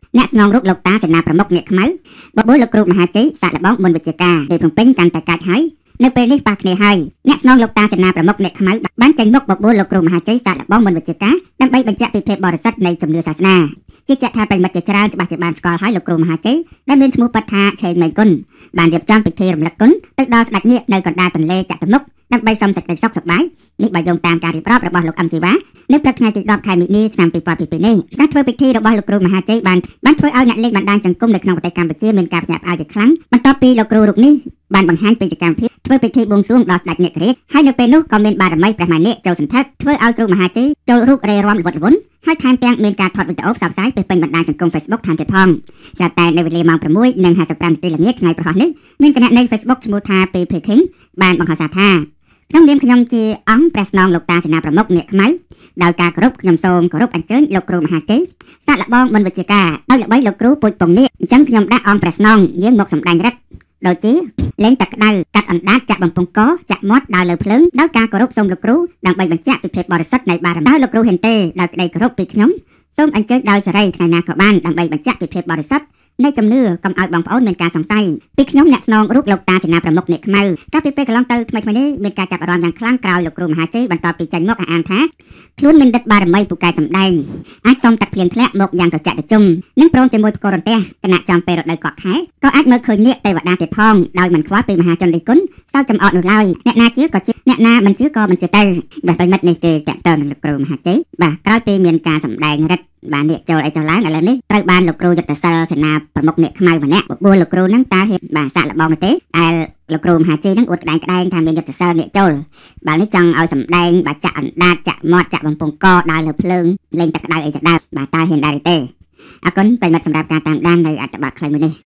អ្នកស្នងរូបលោកតាសេនាប្រមុខអ្នកខ្មៅបបួលលោកគ្រូមហាជ័យសាកល្បងមុនវិជ្ជាការដែលភ្នំពេញកាន់តែកាច់ហើយនៅពេលនេះប៉ះគ្នាហើយអ្នកស្នងលោកតាសេនាប្រមុខអ្នកខ្មៅបានចេញមុខបបួលលោកគ្រូមហាជ័យសាកល្បងមុនវិជ្ជាការដើម្បីបញ្ជាក់ពីភាពបរិសុទ្ធនៃជំនឿសាសនាជាជាក់ថាប្រិមិត្តជាច្រើនច្បាស់ជាបានស្គាល់ហើយលោកគ្រូមហាជ័យដែលមានឈ្មោះប៉ាត់ថាឆេងម៉ៃគុណបានរៀបចំពិធីរំលឹកគុណទៅដល់ស្ដេចនាគនៅកណ្ដាលទន្លេចតុមុខដើម្បីសុំសេចក្តីសុខសប្បាយនេះបើយោងតាមការរៀបរាប់របស់លោកអឹមជីវ៉ានៅព្រឹកថ្ងៃទី10ខែមិនិនាឆ្នាំ2022នេះការធ្វើពិធីរបស់លោកគ្រូមហាជ័យបានធ្វើឲ្យអ្នកលេងបណ្ដាញសង្គមនៅក្នុងប្រទេសកម្ពុជាមានការភ្ញាក់ផ្អើលជាខ្លាំងបន្ទាប់ពីលោកគ្រូរូបនេះបានបង្ហាញពីសកម្មភាពធ្វើពិធីបួងសួងដល់ស្ដេចនាគរាជហើយនៅពេលនោះក៏មានបារមីព្រះមហានាគចូលសន្ធឹកធ្វើឲ្យគ្រូមហាជ័យចូលរូបរេរាំល្វត់ល្វន់ហើយថែមទាំងមានការថតវីដេអូផ្សព្វផ្សាយទៅពេញបណ្ដាញសង្គម Facebook ថែមទៀតផងស្រាប់តែនៅវេលាម៉ោង 6:55 នាទីល្ងាចថ្ងៃប្រហោះនេះមានគណនី Facebook ឈ្មោះថា PP King បានបង្ហោះសារថាក្នុងនាមខ្ញុំជាអង្គព្រះស្នងលោកតាសេនាប្រមុខអ្នកខ្មៅដោយការគោរពខ្ញុំសូមគោរពអញ្ជើញលោកគ្រូមហាជ័យសាកល្បងមុនវិជ្ជាការដោយល្បីលោកគ្រូពុជពងនាគអញ្ចឹងខ្ញុំដាក់អង្គព្រះស្នងយាងមកសម្ដែងរិទ្ធដូចជាលេងទឹកក្តៅកាត់អណ្ដាតចាក់បំពង់កចាក់មាត់ដើរលើភ្លើងដោយការគោរពសូមលោកគ្រូដើម្បីបញ្ជាក់ពីភាពបរិសុទ្ធនៃបារមីដោយលោកគ្រូហ៊ានទេដោយក្តីគោរពពីខ្ញុំសូមអញ្ជើញដោយសេរីថ្ងៃណាក៏បានដើម្បីបញ្ជាក់ពីភាពបរិសុទ្ធនៃជំនឿកុំឲ្យបងប្អូនមានការសង្ស័យពីខ្ញុំអ្នកស្នងរូបលោកតាសេនាប្រមុខអ្នកខ្មៅកាលពីពេលកន្លងទៅថ្មីៗនេះមានការចាប់អារម្មណ៍យ៉ាងខ្លាំងក្រោយលោកគ្រូមហាជ័យបន្ទាប់ពីចេញមកអះអាងថាខ្លួនមានរិទ្ធបារមីពូកែសម្ដែងអាចសុំទឹកភ្លៀងធ្លាក់មកយ៉ាងត្រជាក់ត្រជុំនិងព្រមជាមួយផ្គររន្ទះគណៈចំពេលរដូវកក់ខែក៏អាចមើលឃើញនាគទេវតាទៀតផងដោយមិនខ្វល់ពីមហាជនរិះគន់សោកចំអកនោះឡើយអ្នកណាជឿក៏ជឿអ្នកណាមិនជឿក៏មិនជឿទៅបាទប្រិមិត្តនេះគឺតកតនឹងលោកគ្រូមហាជ័យបាទក្រោយពីមានការសម្ដែងរិទ្ធបាននាគចូលអីចុះឡើងឥឡូវនេះត្រូវបានលោកគ្រូយុទ្ធសិលសេនាប្រមុខអ្នកខ្មៅម្នាក់បបួលលោកគ្រូនឹងតើហ៊ានបាទសាកល្បងនោះទេដែលលោកគ្រូមហាជ័យនឹងអួតក្តែងថាមានយុទ្ធសិលអ្នកចូលបាទនេះចង់ឲ្យសម្ដែងបាទចាក់អណ្ដាតចាក់មាត់ចាក់បំពង់កដើរលើភ្លើងលេងទឹកក្តៅអីចដាបាទតើហ៊ានដែរទេអរគុណប្រិមិត្តសម្រាប់ការតាមដាននៅអត្ថបទខ្លីមួយនេះ